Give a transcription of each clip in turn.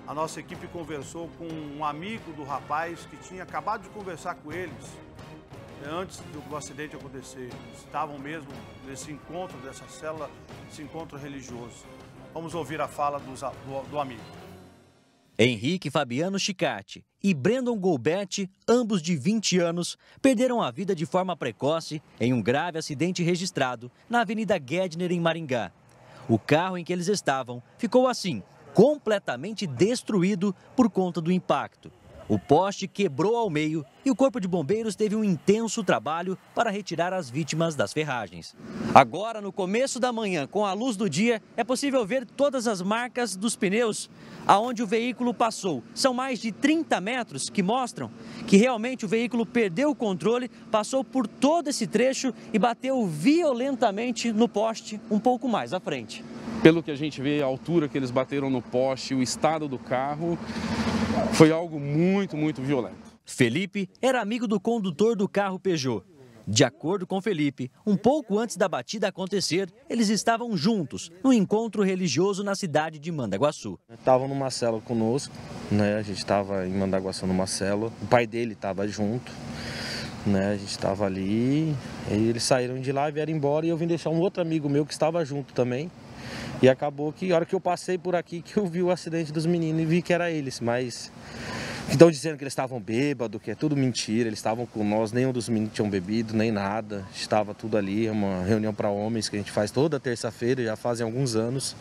A nossa equipe conversou com um amigo do rapaz que tinha acabado de conversar com eles antes do acidente acontecer. Eles estavam mesmo nesse encontro dessa célula, esse encontro religioso. Vamos ouvir a fala do amigo. Henrique Fabiano Chicati e Brandon Golbert, ambos de 20 anos, perderam a vida de forma precoce em um grave acidente registrado na Avenida Gedner, em Maringá. O carro em que eles estavam ficou assim, completamente destruído por conta do impacto. O poste quebrou ao meio e o Corpo de Bombeiros teve um intenso trabalho para retirar as vítimas das ferragens. Agora, no começo da manhã, com a luz do dia, é possível ver todas as marcas dos pneus aonde o veículo passou. São mais de 30 metros que mostram que realmente o veículo perdeu o controle, passou por todo esse trecho e bateu violentamente no poste um pouco mais à frente. Pelo que a gente vê, a altura que eles bateram no poste, o estado do carro, foi algo muito violento. Felipe era amigo do condutor do carro Peugeot. De acordo com Felipe, um pouco antes da batida acontecer, eles estavam juntos, num encontro religioso na cidade de Mandaguaçu. Estavam numa célula conosco, né? A gente estava em Mandaguaçu numa célula, o pai dele estava junto, né? A gente estava ali, e eles saíram de lá e vieram embora e eu vim deixar um outro amigo meu que estava junto também. E acabou que, a hora que eu passei por aqui, que eu vi o acidente dos meninos e vi que era eles, mas estão dizendo que eles estavam bêbados, que é tudo mentira, eles estavam com nós, nenhum dos meninos tinham bebido, nem nada, estava tudo ali, é uma reunião para homens que a gente faz toda terça-feira, já fazem alguns anos,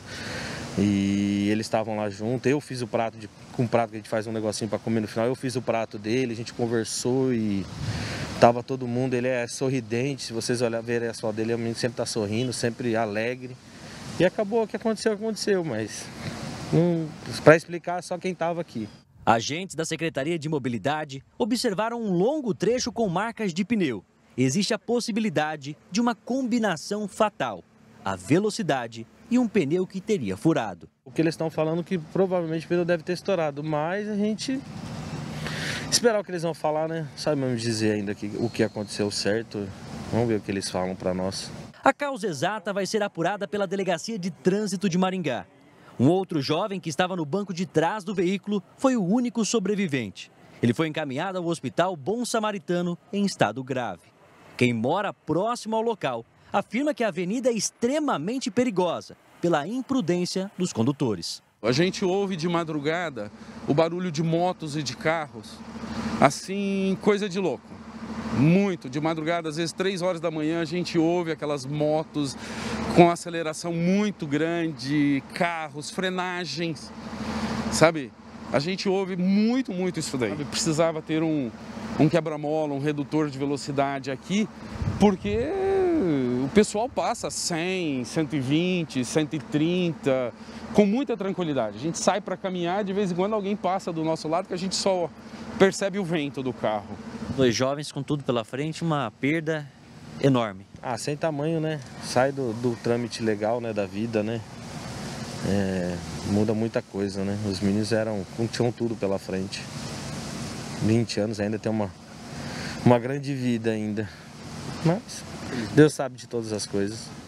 e eles estavam lá junto, eu fiz o prato, com o prato que a gente faz um negocinho para comer no final, eu fiz o prato dele, a gente conversou e tava todo mundo, ele é sorridente, se vocês verem a foto dele, o menino sempre está sorrindo, sempre alegre. E acabou, o que aconteceu, mas para explicar só quem estava aqui. Agentes da Secretaria de Mobilidade observaram um longo trecho com marcas de pneu. Existe a possibilidade de uma combinação fatal, a velocidade e um pneu que teria furado. O que eles estão falando é que provavelmente o pneu deve ter estourado, mas a gente esperar o que eles vão falar, né? Sabe mesmo dizer ainda o que aconteceu certo, vamos ver o que eles falam para nós. A causa exata vai ser apurada pela Delegacia de Trânsito de Maringá. Um outro jovem que estava no banco de trás do veículo foi o único sobrevivente. Ele foi encaminhado ao Hospital Bom Samaritano em estado grave. Quem mora próximo ao local afirma que a avenida é extremamente perigosa pela imprudência dos condutores. A gente ouve de madrugada o barulho de motos e de carros, assim, coisa de louco. Muito, de madrugada, às vezes 3 horas da manhã, a gente ouve aquelas motos com aceleração muito grande, carros, frenagens, sabe? A gente ouve muito isso daí. Precisava ter um quebra-mola, um redutor de velocidade aqui, porque o pessoal passa 100, 120, 130, com muita tranquilidade. A gente sai para caminhar, de vez em quando alguém passa do nosso lado que a gente só percebe o vento do carro. 2 jovens com tudo pela frente, uma perda enorme. Sem tamanho, né? Sai do trâmite legal, né, da vida, né? Muda muita coisa, né? Os meninos tinham tudo pela frente. 20 anos ainda tem uma grande vida ainda. Mas Deus sabe de todas as coisas.